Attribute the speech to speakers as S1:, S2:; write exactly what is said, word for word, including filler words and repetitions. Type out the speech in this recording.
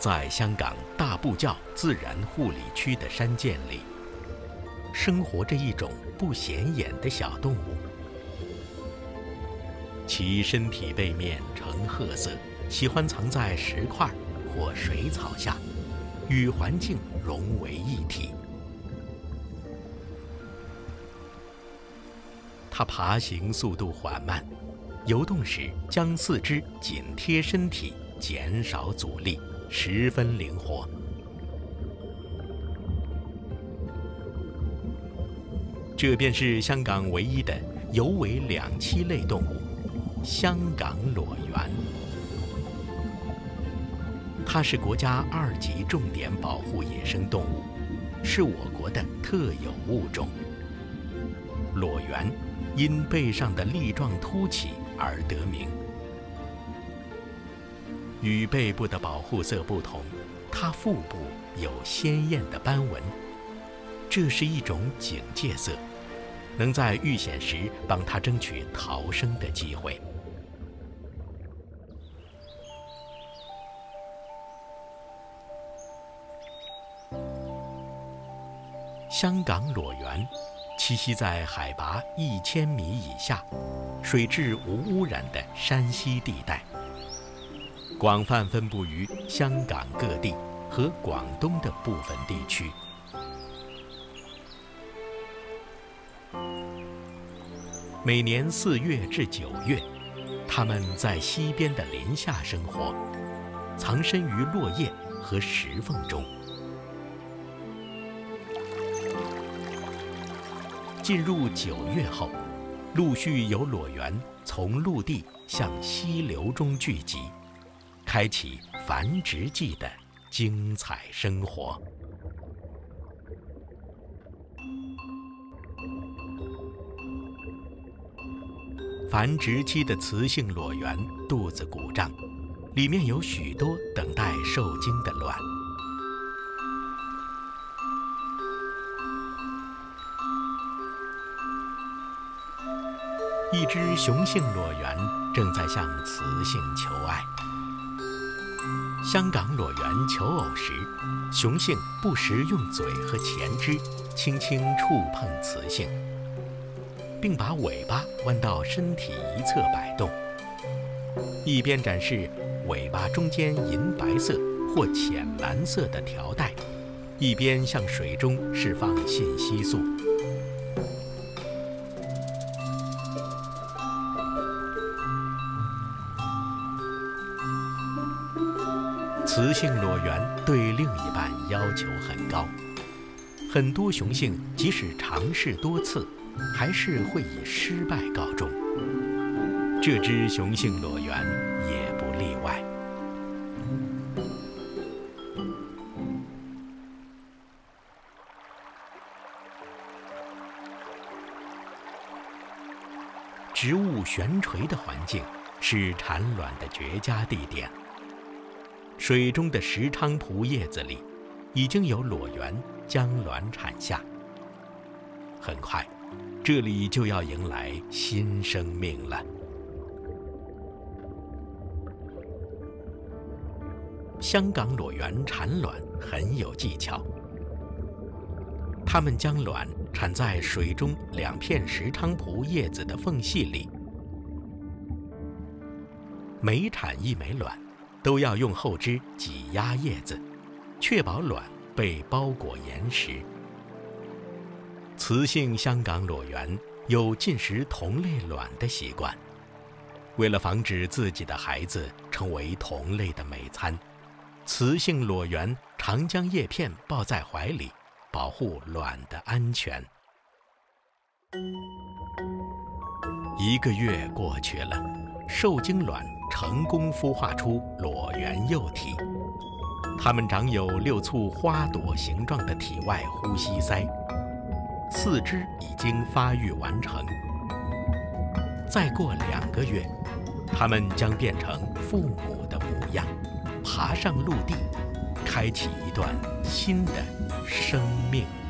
S1: 在香港大埔滘自然护理区的山涧里，生活着一种不显眼的小动物，其身体背面呈褐色，喜欢藏在石块或水草下，与环境融为一体。它爬行速度缓慢，游动时将四肢紧贴身体，减少阻力，十分灵活。这便是香港唯一的有尾两栖类动物——香港裸螈。它是国家二级重点保护野生动物，是我国的特有物种。裸螈因背上的粒状凸起而得名。与背部的保护色不同，它腹部有鲜艳的斑纹，这是一种警戒色，能在遇险时帮它争取逃生的机会。香港裸螈栖息在海拔一千米以下、水质无污染的山溪地带，广泛分布于香港各地和广东的部分地区。每年四月至九月，它们在溪边的林下生活，藏身于落叶和石缝中。进入九月后，陆续有裸螈从陆地向溪流中聚集，开启繁殖季的精彩生活。繁殖期的雌性裸螈肚子鼓胀，里面有许多等待受精的卵。一只雄性裸螈正在向雌性求爱。香港裸螈求偶时，雄性不时用嘴和前肢轻轻触碰雌性，并把尾巴弯到身体一侧摆动，一边展示尾巴中间银白色或浅蓝色的条带，一边向水中释放信息素。雌性裸螈对另一半要求很高，很多雄性即使尝试多次，还是会以失败告终。这只雄性裸螈也不例外。植物悬垂的环境是产卵的绝佳地点。水中的石菖蒲叶子里，已经有裸螈将卵产下。很快，这里就要迎来新生命了。香港裸螈产卵很有技巧，它们将卵产在水中两片石菖蒲叶子的缝隙里，每产一枚卵，都要用后肢挤压叶子，确保卵被包裹严实。雌性香港裸螈有进食同类卵的习惯，为了防止自己的孩子成为同类的美餐，雌性裸螈常将叶片抱在怀里，保护卵的安全。一个月过去了，受精卵成功孵化出裸螈幼体，它们长有六簇花朵形状的体外呼吸鳃，四肢已经发育完成。再过两个月，它们将变成父母的模样，爬上陆地，开启一段新的生命